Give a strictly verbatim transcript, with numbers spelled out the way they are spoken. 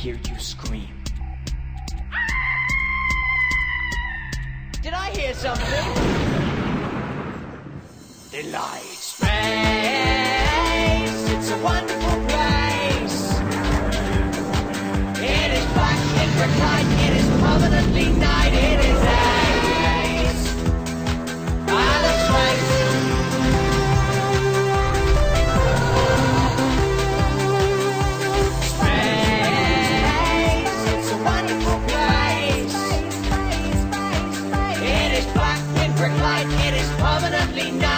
hear you scream. Did I hear something? Delight. Space, it's a wonderful place. It is black, it is light, it is permanently night, it is ace. Outer space. Space, it's a wonderful place. It is black, it is light, it is permanently night.